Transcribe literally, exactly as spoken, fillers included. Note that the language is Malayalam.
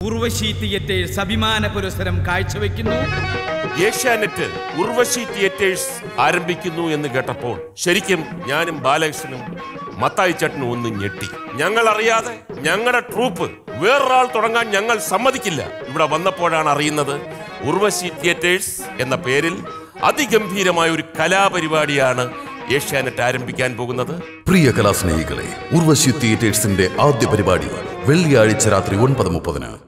ഉർവശി തിയേറ്റേഴ്സ് അഭിമാന പുരസ്സരം കാഴ്ചവെക്കുന്നു. ഏഷ്യാനെറ്റ് ഉർവശി തിയേറ്റേഴ്സ് ആരംഭിക്കുന്നു എന്ന് കേട്ടപ്പോൾ ശരിക്കും ഞാനും ബാലകൃഷ്ണനും മത്തായി ചേട്ടനും ഒന്ന് ഞെട്ടി. ഞങ്ങൾ അറിയാതെ ഞങ്ങളുടെ ട്രൂപ്പ് വേറൊരാൾ തുടങ്ങാൻ ഞങ്ങൾ സമ്മതിക്കില്ല. ഇവിടെ വന്നപ്പോഴാണ് അറിയുന്നത് ഉർവശി തിയേറ്റേഴ്സ് എന്ന പേരിൽ അതിഗംഭീരമായ ഒരു കലാപരിപാടിയാണ് ഏഷ്യാനെറ്റ് ആരംഭിക്കാൻ പോകുന്നത്. പ്രിയ കലാസ്നേഹികളെ, ഉർവശി തിയേറ്റേഴ്സിന്റെ ആദ്യ പരിപാടി വെള്ളിയാഴ്ച രാത്രി ഒൻപത് മുപ്പതിന്.